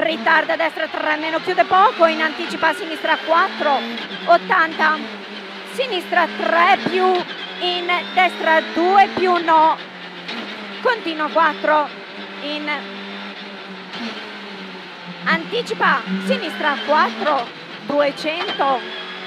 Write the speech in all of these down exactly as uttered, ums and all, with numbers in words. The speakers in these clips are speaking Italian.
ritarda a destra tre meno, chiude poco, in anticipa a sinistra quattro, ottanta, sinistra tre più, in destra due più no, continua quattro, in anticipa, sinistra quattro, duecento,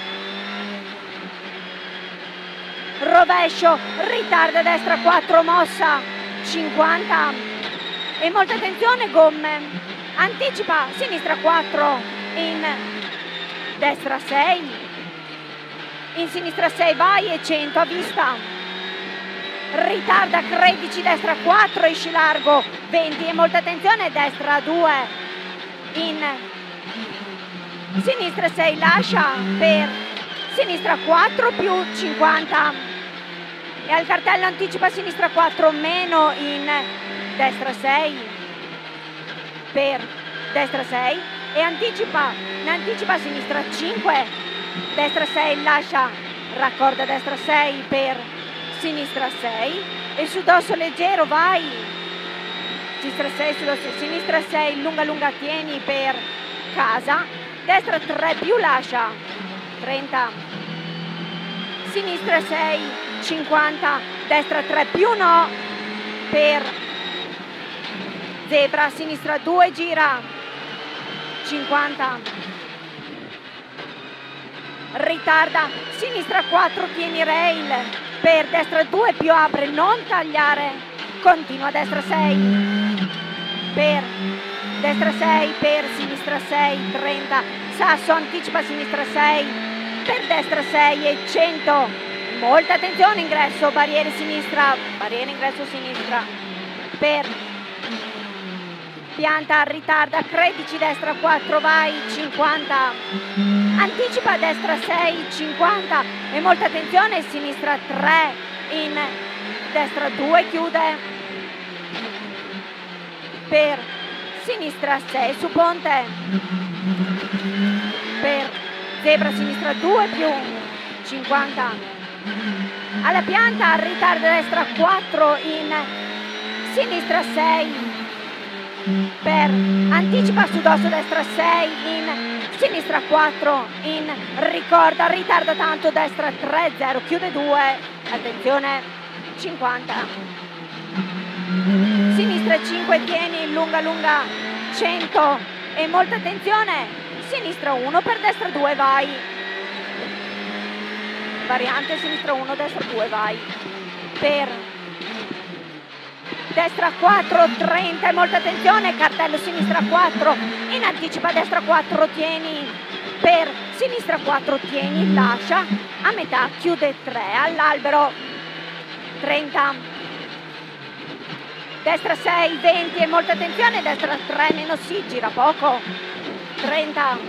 rovescio, ritarda a destra quattro, mossa, cinquanta, e molta attenzione, gomme, anticipa, sinistra quattro, in destra sei, in sinistra sei vai e cento a vista, ritarda tredici, destra quattro, esci largo, venti, e molta attenzione, destra due, in sinistra sei lascia per sinistra quattro più, cinquanta, e al cartello anticipa sinistra quattro meno, in destra sei per destra sei, e anticipa, ne anticipa sinistra cinque, destra sei lascia, raccorda destra sei per sinistra sei, e su dosso leggero vai, sinistra sei, su dosso, sinistra sei, lunga lunga tieni per casa, destra tre più lascia, trenta, sinistra sei, cinquanta, destra tre più no, per zebra, sinistra due gira, cinquanta, ritarda, sinistra quattro tieni rail, per destra due più apre, non tagliare, continua destra sei, per destra sei, per sinistra sei, trenta, sasso anticipa sinistra sei, per destra sei e cento, molta attenzione, ingresso, barriere sinistra, barriere ingresso sinistra, per pianta, ritarda, tredici, destra quattro vai, cinquanta, anticipa destra sei, cinquanta, e molta attenzione, sinistra tre, in destra due chiude, per sinistra sei su ponte, per zebra sinistra due più, cinquanta, alla pianta, ritarda destra quattro, in sinistra sei, per anticipa su dosso destra sei, in sinistra quattro, in ricorda, ritarda tanto, destra tre, zero, chiude due, attenzione, cinquanta, sinistra cinque tieni, lunga lunga, cento, e molta attenzione, sinistra uno per destra due vai, variante sinistra uno, destra due vai, per destra quattro, trenta, e molta attenzione, cartello sinistra quattro, in anticipa destra quattro tieni, per sinistra quattro tieni, lascia, a metà chiude tre, all'albero, trenta, destra sei, venti, e molta attenzione, destra tre meno si, gira poco, trenta,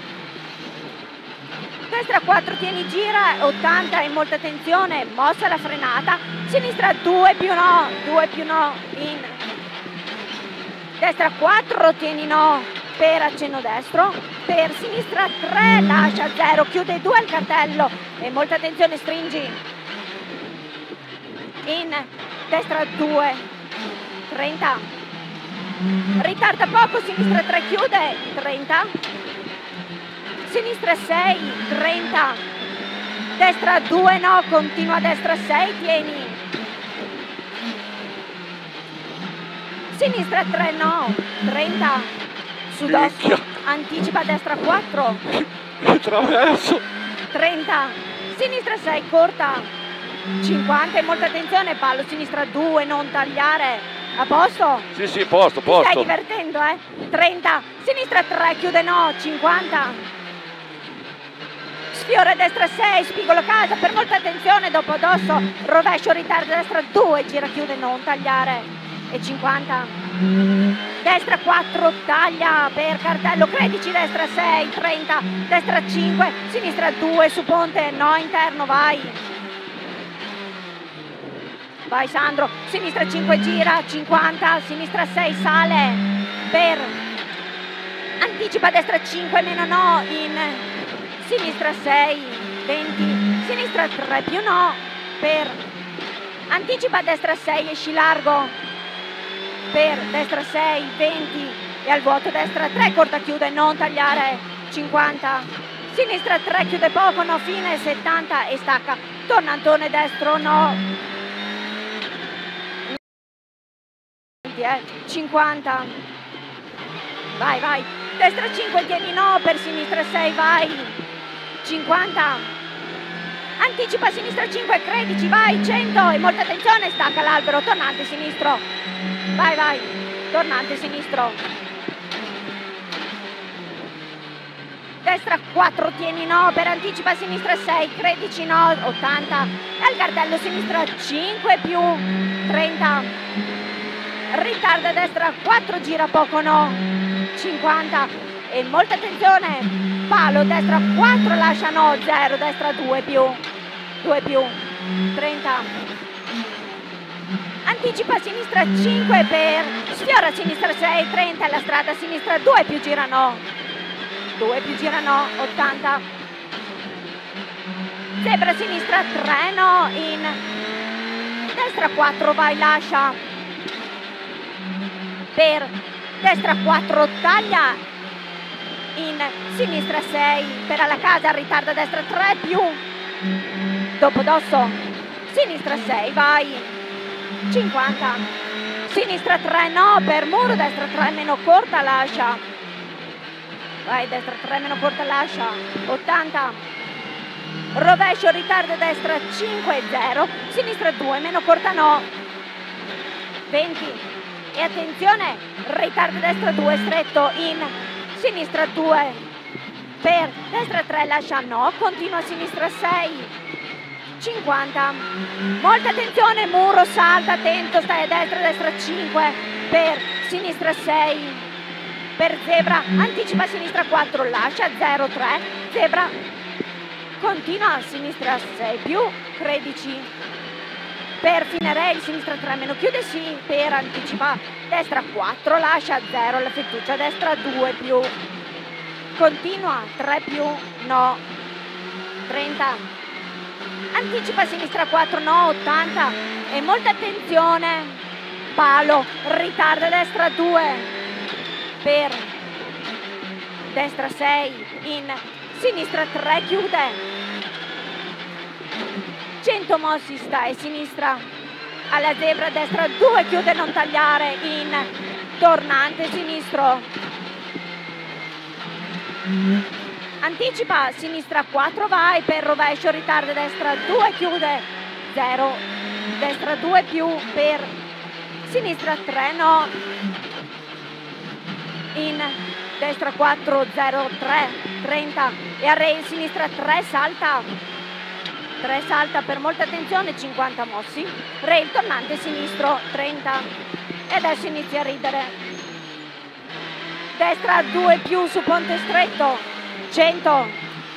destra quattro tieni gira, ottanta, e molta attenzione, mossa la frenata, sinistra due più no, due più no, in destra quattro tieni no, per accenno destro, per sinistra tre lascia, zero, chiude due al cartello, e molta attenzione, stringi, in destra due, trenta, ritarda poco, sinistra tre chiude, trenta, sinistra sei, trenta, destra due no, continua destra sei, tieni, sinistra tre no, trenta, su dosso, anticipa destra quattro, traverso, trenta, sinistra sei, corta, cinquanta, e molta attenzione, pallo sinistra due, non tagliare, a posto? Sì, sì, posto, Ti posto. stai divertendo, eh? trenta, sinistra tre, chiude no, cinquanta, sfiora destra sei, spigolo casa, per molta attenzione, dopo dosso, rovescio, ritarda destra due, gira, chiude, non tagliare, e cinquanta, destra quattro, taglia, per cartello, tredici, destra sei, trenta, destra cinque, sinistra due, su ponte, no, interno, vai. Vai Sandro, sinistra cinque gira, cinquanta, sinistra sei sale, per anticipa destra cinque meno no, in sinistra sei, venti, sinistra tre più no, per anticipa destra sei, esci largo, per destra sei, venti, e al vuoto, destra tre, corta, chiude, non tagliare, cinquanta, sinistra tre, chiude poco, no, fine, settanta e stacca, tornantone destro, no, eh, cinquanta, vai, vai, destra cinque, tieni no, per sinistra sei, vai, cinquanta, anticipa sinistra cinque, credici, vai, cento e molta attenzione, stacca l'albero, tornante sinistro, vai, vai, tornante sinistro, destra quattro, tieni no, per anticipa sinistra sei, credici no, ottanta, e al cartello sinistra cinque più, trenta, ritarda destra quattro, gira poco no, cinquanta e molta attenzione, palo destra quattro, lascia no, zero, destra due più, due più, trenta, anticipa sinistra cinque per, sfiora sinistra sei, trenta, la strada sinistra due più, gira no, due più, gira no, ottanta, zebra sinistra tre no, in destra quattro, vai, lascia, per destra quattro, taglia, in sinistra sei, per alla casa, ritarda destra tre più, dopo dosso, sinistra sei, vai, cinquanta, sinistra tre no, per muro, destra tre meno corta, lascia, vai, destra tre meno corta, lascia, ottanta, rovescio, ritarda destra cinque, zero, sinistra due meno corta no, venti, e attenzione, ritardo destra due, stretto, in sinistra due, per destra tre, lascia no, continua a sinistra sei, cinquanta, molta attenzione, muro, salta, attento, stai a destra, destra cinque, per sinistra sei, per zebra, anticipa a sinistra quattro, lascia, zero, tre, zebra, continua a sinistra sei più, tredici, per fine rail, sinistra tre meno, chiude sì, per anticipa destra quattro, lascia zero, la fettuccia, destra due più, continua tre più, no, trenta, anticipa sinistra quattro, no, ottanta, e molta attenzione, palo, ritarda destra due, per destra sei, in sinistra tre, chiude, cento mossi, stai sinistra alla zebra, destra due, chiude, non tagliare, in tornante sinistro, anticipa sinistra quattro, vai, per rovescio, ritarda destra due, chiude, zero, destra due più, per sinistra tre no, in destra quattro, zero, tre, trenta, e a rail sinistra tre, salta, tre salta, per molta attenzione, cinquanta mossi, rail tornante sinistro, trenta, e adesso inizia a ridere, destra due più su ponte stretto, cento,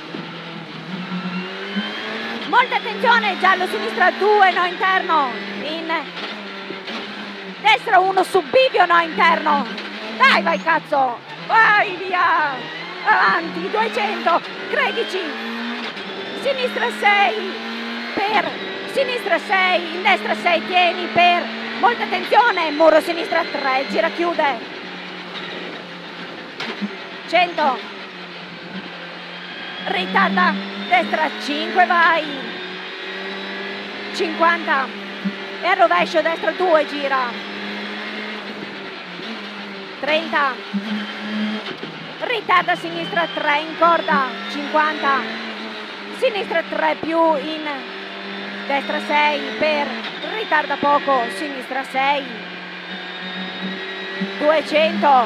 molta attenzione, giallo sinistra due, no interno, in destra uno su bivio, no interno, dai, vai cazzo, vai via, avanti, duecento, tredici, sinistra sei, per sinistra sei, in destra sei, tieni, per molta attenzione, muro sinistra tre, gira, chiude, cento, ritarda destra cinque, vai, cinquanta, e al rovescio destra due, gira, trenta, ritarda sinistra tre, in corda, cinquanta, sinistra tre più, in destra sei, per ritarda poco, sinistra sei, duecento,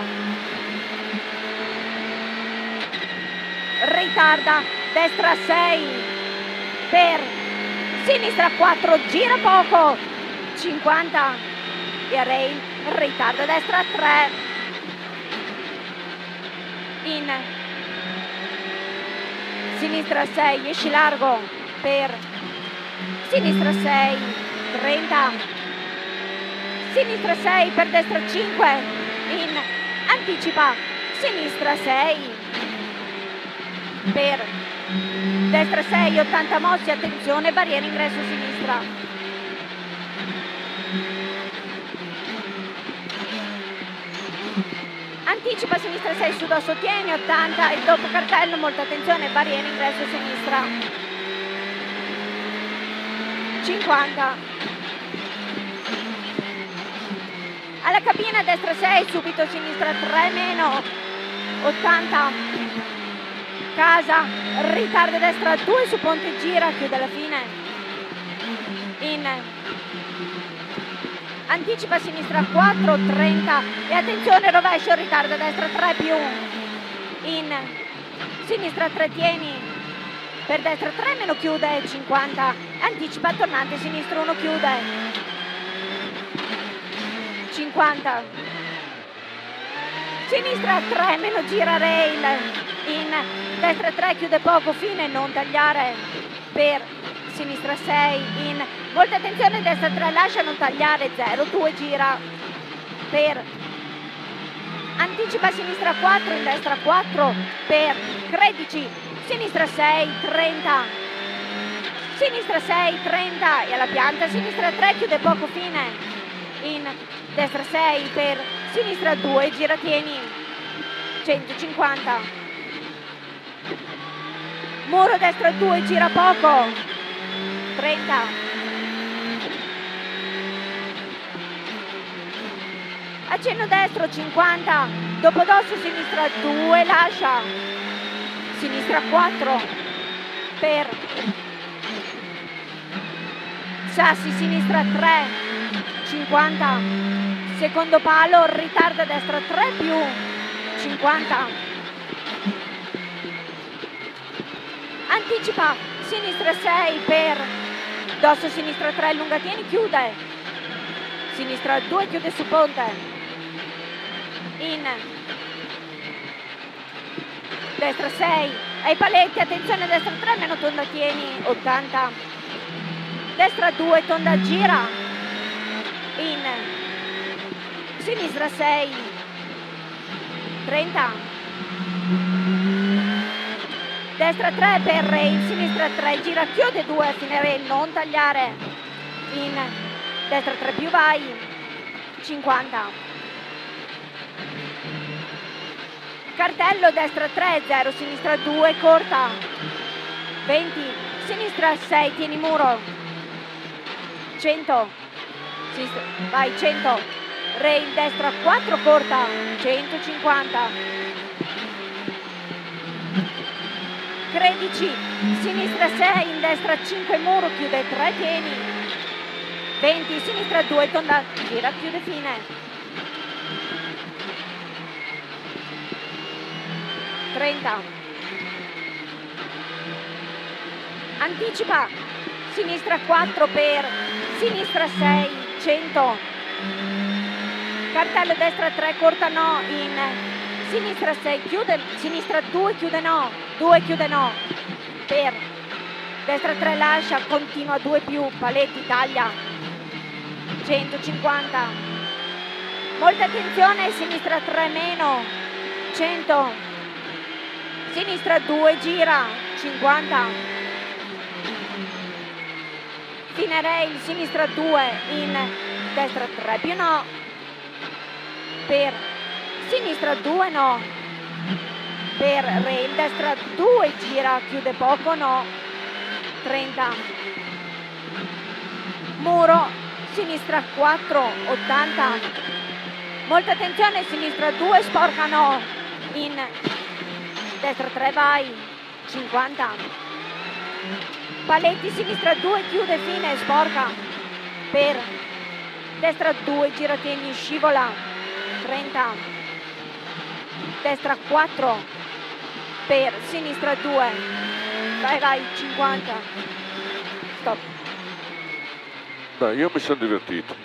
ritarda destra sei, per sinistra quattro, gira poco, cinquanta, e a rail, ritarda destra tre, in sinistra sei, esci largo, per sinistra sei, trenta, sinistra sei, per destra cinque, in anticipa, sinistra sei, per destra sei, ottanta mossi, attenzione, barriera ingresso sinistra, anticipa sinistra sei su dosso, tieni ottanta, il doppio cartello, molta attenzione, barriera ingresso sinistra, cinquanta. Alla cabina destra sei, subito sinistra tre meno, ottanta. Casa, ritardo destra due su ponte, gira, chiude alla fine. In anticipa sinistra quattro, trenta e attenzione rovescio, ritardo destra tre più, in sinistra tre tieni, per destra tre meno chiude, cinquanta, anticipa tornante sinistra uno chiude, cinquanta, sinistra tre meno gira rail, in destra tre chiude poco, fine, non tagliare, per sinistra sei, in molta attenzione, destra tre lascia, non tagliare, zero due gira, per anticipa sinistra quattro, in destra quattro, per tredici, sinistra sei, trenta, sinistra sei, trenta e alla pianta, sinistra tre chiude poco, fine, in destra sei, per sinistra due, gira tieni, centocinquanta, muro destra due, gira poco, trenta, accenno destro cinquanta, dopo dosso sinistra due, lascia, sinistra quattro, per sassi sinistra tre, cinquanta, secondo palo, ritarda destra tre più, cinquanta, anticipa sinistra sei, per dosso sinistra tre, lunga tieni, chiude, sinistra due, chiude su ponte, in destra sei, ai paletti, attenzione destra tre, meno tonda tieni, ottanta, destra due, tonda gira, in sinistra sei, trenta, destra tre per rail, sinistra tre, gira, chiude due, fine rail, non tagliare, in destra tre più vai, cinquanta, cartello destra tre, zero, sinistra due, corta, venti, sinistra sei, tieni muro, cento, sinistra, vai, cento, rail destra quattro, corta, centocinquanta, tredici, sinistra sei, in destra cinque, muro, chiude tre, tieni, venti, sinistra due, tonda, gira, chiude fine, trenta, anticipa sinistra quattro, per sinistra sei, cento, cartello destra tre, corta no, in sinistra sei, chiude, sinistra due, chiude no, due, chiude no, per destra tre, lascia, continua due più, paletti, taglia, centocinquanta, molta attenzione, sinistra tre meno, cento, sinistra due, gira, cinquanta, fine rail, sinistra due, in destra tre più no, per sinistra due no, per rail, destra due, gira, chiude poco no, trenta, muro, sinistra quattro, ottanta, molta attenzione, sinistra due, sporca no, in destra tre vai, cinquanta, paletti sinistra due, chiude fine, sporca, per destra due, gira tieni, scivola, trenta, destra quattro, per sinistra due, vai vai, cinquanta, stop. Dai, io mi sono divertito.